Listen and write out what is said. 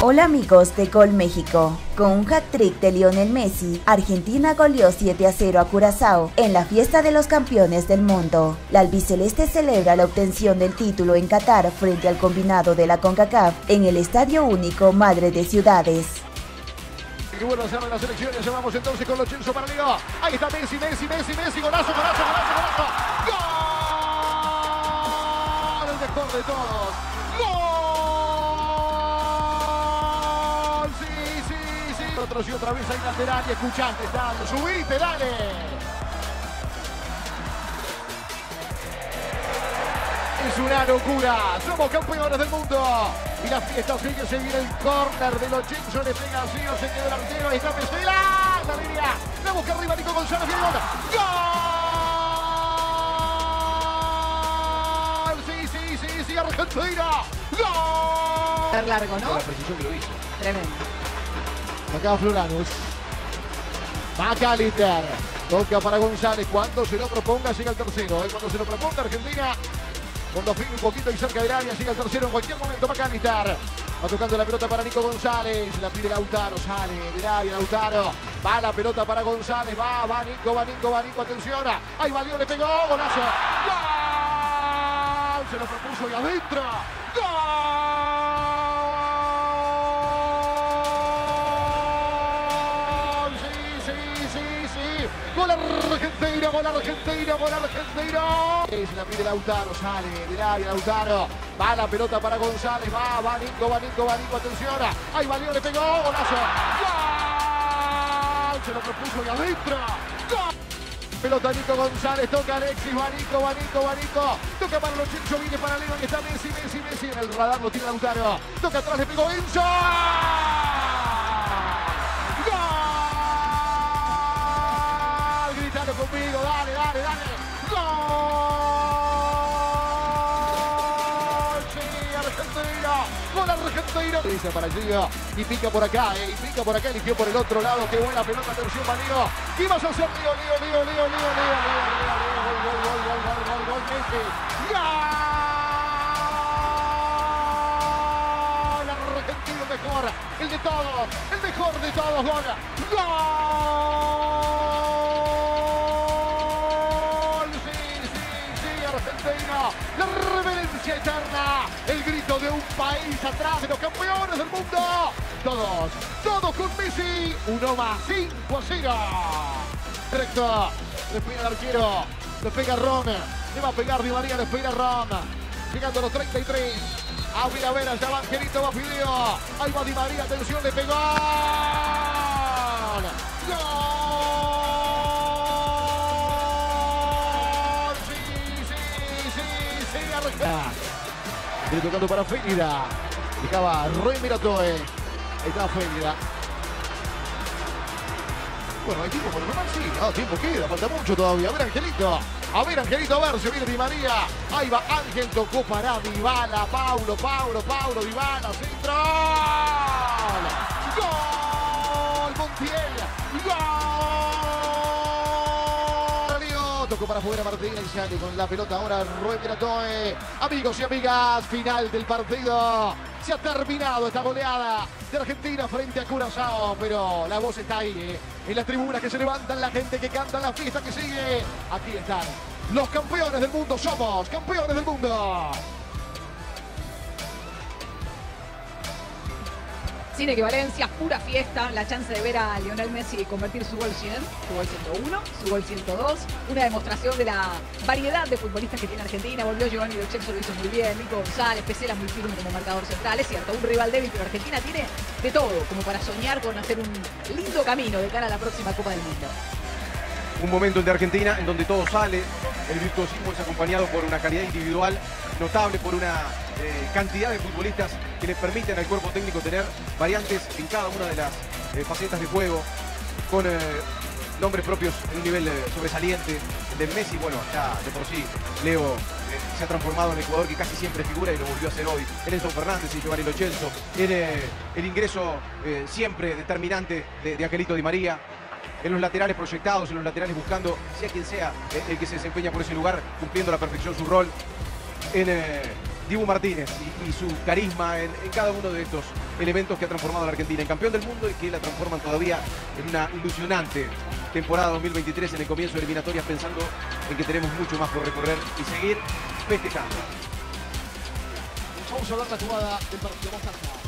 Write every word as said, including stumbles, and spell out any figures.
Hola amigos de Gol México. Con un hat-trick de Lionel Messi, Argentina goleó siete a cero a Curazao en la fiesta de los campeones del mundo. La albiceleste celebra la obtención del título en Qatar frente al combinado de la CONCACAF en el Estadio Único Madre de Ciudades. Y bueno, se abren las elecciones, llamamos entonces con Lo Celso para Liga. Ahí está Messi, Messi, Messi, Messi, golazo, golazo, golazo, golazo. ¡Gol! El mejor de todos. ¡Gol! Sí, sí, sí. Otros y otra vez ahí lateral y escuchante están. Subite, dale. Es una locura. Somos campeones del mundo. Y la fiesta sigue, se viene el córner de Lo Celso, le pega así, se queda el arquero, ahí está Pesela, la línea, la busca arriba Nico González, viene gol. ¡Gol! Sí, sí, sí, sí, Argentina. ¡Gol! Largo, ¿no? Con la precisión que lo hizo. Tremendo. Acá Floranus. McAllister. Toca para González. Cuando se lo proponga, llega el tercero. ¿eh? Cuando se lo proponga Argentina. Cuando afine un poquito y cerca del área, llega el tercero en cualquier momento. McAllister va tocando la pelota para Nico González. La pide Lautaro, sale del área Lautaro. Va la pelota para González. Va, va Nico, va Nico, va Nico. Atención. Ahí valió, le pegó. Golazo. ¡Gol! Se lo propuso y adentro. ¡Gol! Sí, sí, sí, sí. Gol Argentina, gol Argentina, gol Argentina. Se la pide Lautaro, sale del área Lautaro. Va la pelota para González, va, va Nico, va Nico, va Nico, atención. Ahí valió, le pegó, golazo. ¡Gol! Se lo propuso y adentro. ¡Gol! Pelota Nico González, toca Alexis, va Nico, va Nico, va Nico. Toca para Lo Celso, viene para Leo, y está Messi, Messi, Messi. En el radar lo tiene Lautaro. Toca atrás, le pegó Enzo. ¡Gol! Gritando conmigo, dale, dale, dale. Gol Argentina. Dice para Gio y pica por acá, eh, y pica por acá, eligió por el otro lado. Qué buena pelota, atención para Lío. ¿Qué vas a hacer, Lío, Lío, Lío, Lío, Lío, Lío, Lío, Lío, Lío, gol, gol, gol, gol, gol, gol, gol, Messi. ¡Gol! Argentino mejor, el de todos, el mejor de todos, gol. ¡Gol! Sí, sí, sí, Argentina. La reverencia eterna. El grito de un país atrás de los campeones del mundo. Todos, todos con Messi. Uno más, cinco a cero. Recto. Le pega el arquero. Le pega Ron. Le va a pegar Di María, le pega Ron. Llegando a los treinta y tres. A ver, a ver, allá va Angelito, va Fideo. Ahí va Di María, atención, le pegó. ¡Gol! Sí, sí, sí, sí, Argentina. Viene tocando para Félida. Llegaba Roy Miratoe. Ahí está Félida. Bueno, hay tiempo por lo normal, sí. No, tiempo queda, falta mucho todavía. A ver, Angelito. A ver, Angelito, a ver, se viene Di María. Ahí va Ángel, tocó para Dybala. Paulo, Paulo, Paulo, Dybala, centro. ¡Gol! Montiel. ¡Gol! Tocó para afuera Martínez y sale con la pelota ahora Roy Miratoe. Amigos y amigas, final del partido. Se ha terminado esta goleada de Argentina frente a Curazao, pero la voz está ahí, ¿eh? En las tribunas que se levantan, la gente que canta, la fiesta que sigue. Aquí están los campeones del mundo, somos campeones del mundo. Sin equivalencias, pura fiesta, la chance de ver a Lionel Messi convertir su gol cien, su gol ciento uno, su gol ciento dos, una demostración de la variedad de futbolistas que tiene Argentina. Volvió Giovanni Lo Celso, lo hizo muy bien, Nico González, Pesela muy firme como marcador central, es cierto, un rival débil, pero Argentina tiene de todo, como para soñar con hacer un lindo camino de cara a la próxima Copa del Mundo. Un momento de Argentina en donde todo sale, el virtuosismo es acompañado por una calidad individual notable, por una eh, cantidad de futbolistas que les permiten al cuerpo técnico tener variantes en cada una de las eh, facetas de juego, con eh, nombres propios en un nivel eh, sobresaliente. El de Messi, bueno, ya de por sí, Leo eh, se ha transformado en el jugador que casi siempre figura y lo volvió a hacer hoy. En Enzo Fernández y Giovanni Lo Celso, en eh, el ingreso eh, siempre determinante de, de Angelito Di María, en los laterales proyectados, en los laterales buscando, sea quien sea eh, el que se desempeña por ese lugar, cumpliendo a la perfección su rol. En eh, Dibu Martínez y, y su carisma en, en cada uno de estos elementos que ha transformado a la Argentina en campeón del mundo y que la transforman todavía en una ilusionante temporada dos mil veintitrés en el comienzo de eliminatorias, pensando en que tenemos mucho más por recorrer y seguir festejando. Vamos a ver la jugada del partido.